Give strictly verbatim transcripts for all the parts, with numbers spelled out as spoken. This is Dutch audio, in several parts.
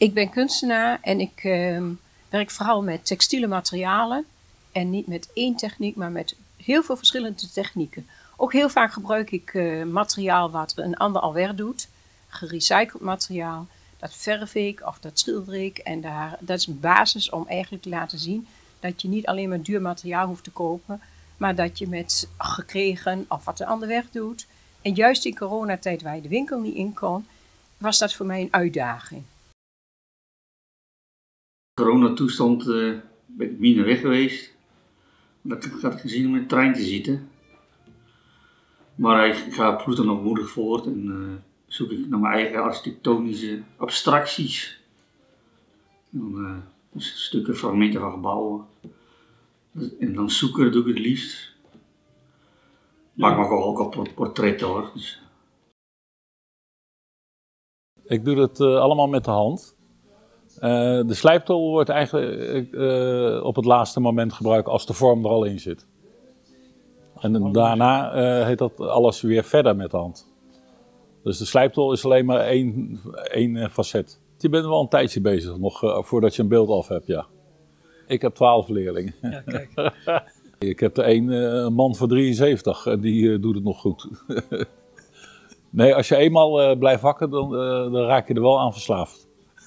Ik ben kunstenaar en ik uh, werk vooral met textiele materialen. En niet met één techniek, maar met heel veel verschillende technieken. Ook heel vaak gebruik ik uh, materiaal wat een ander alweer doet. Gerecycled materiaal. Dat verf ik of dat schilder ik. En daar, dat is een basis om eigenlijk te laten zien dat je niet alleen maar duur materiaal hoeft te kopen. Maar dat je met gekregen of wat een ander werk doet. En juist in coronatijd waar je de winkel niet in kon, was dat voor mij een uitdaging. In coronatoestand uh, ben ik minder weg geweest. Dat had ik gezien om in de trein te zitten. Maar ik ga bloed en nog moedig voort en uh, zoek ik naar mijn eigen architectonische abstracties. Dan, uh, dus stukken, fragmenten van gebouwen. En dan zoeken doe ik het liefst. Maar ik maak ook al portretten hoor. Dus. Ik doe het uh, allemaal met de hand. Uh, de slijptol wordt eigenlijk uh, op het laatste moment gebruikt als de vorm er al in zit. En daarna uh, heet dat alles weer verder met de hand. Dus de slijptol is alleen maar één, één facet. Je bent wel een tijdje bezig nog uh, voordat je een beeld af hebt, ja. Ik heb twaalf leerlingen. Ja, kijk. Ik heb er één uh, man van drieënzeventig en die uh, doet het nog goed. Nee, als je eenmaal uh, blijft hakken, dan, uh, dan raak je er wel aan verslaafd.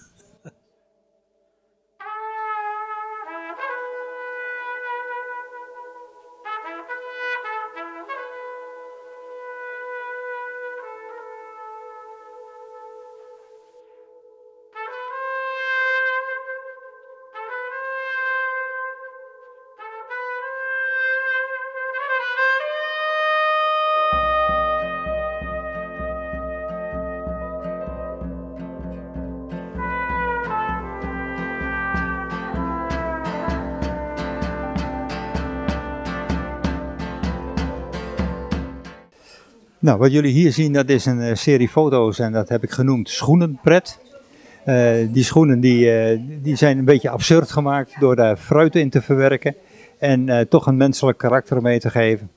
Nou, wat jullie hier zien, dat is een uh, serie foto's en dat heb ik genoemd schoenenpret. Uh, die schoenen die, uh, die zijn een beetje absurd gemaakt door daar fruit in te verwerken en uh, toch een menselijk karakter mee te geven.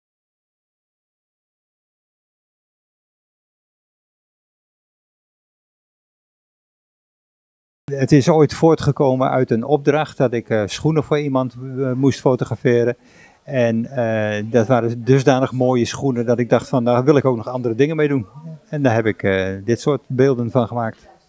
Het is ooit voortgekomen uit een opdracht dat ik uh, schoenen voor iemand uh, moest fotograferen. En uh, dat waren dusdanig mooie schoenen dat ik dacht van daar wil ik ook nog andere dingen mee doen. En daar heb ik uh, dit soort beelden van gemaakt.